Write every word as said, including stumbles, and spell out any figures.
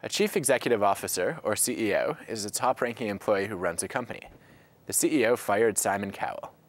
A chief executive officer, or C E O, is a top-ranking employee who runs a company. The C E O fired Simon Cowell.